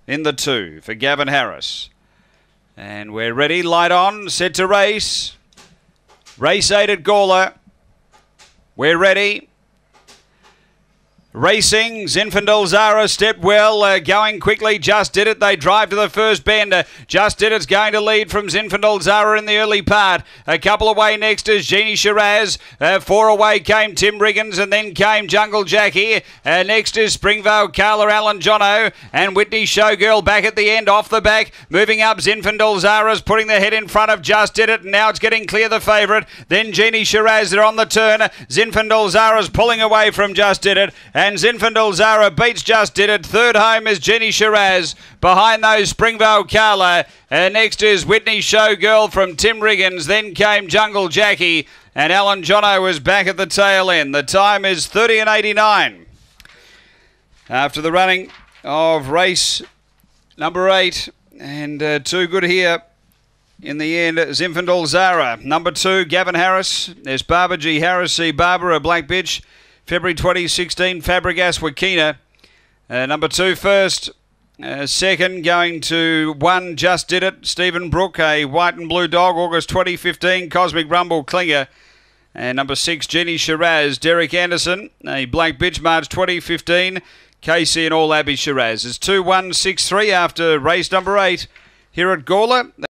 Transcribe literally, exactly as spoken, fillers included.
in the two for Gavin Harris. And we're ready, light on, set to race. Race eight at Gawler. We're ready. Racing, Zinfandel Zara stepped well, uh, going quickly, Just Did It. They drive to the first bend. Uh, Just Did It's going to lead from Zinfandel Zara in the early part. A couple away next is Jeannie Shiraz. Uh, four away came Tim Riggins, and then came Jungle Jackie. Uh, next is Springvale Carla Alan Jono, and Whitney Showgirl back at the end, off the back. Moving up, Zinfandel Zara's putting the head in front of Just Did It, and now it's getting clear the favourite. Then Jeannie Shiraz, they're on the turn. Zinfandel Zara's pulling away from Just Did It. And Zinfandel Zara beats Just Did It. Third home is Jeannie Shiraz. Behind those, Springvale Carla. Uh, next is Whitney Showgirl from Tim Riggins. Then came Jungle Jackie. And Alan Jono was back at the tail end. The time is thirty and eighty-nine. After the running of race number eight. And uh, too good here. In the end, Zinfandel Zara. Number two, Gavin Harris. There's Barbara G. Harris. See Barbara, a black bitch. February twenty sixteen, Fabregas Wakina. Uh, number two first. Uh, second, going to one, Just Did It. Stephen Brook, a white and blue dog. August twenty fifteen, Cosmic Rumble Klinger. And number six, Jeannie Shiraz. Derek Anderson, a black bitch, March twenty fifteen. Casey and all Abby Shiraz. It's two one six three after race number eight here at Gawler.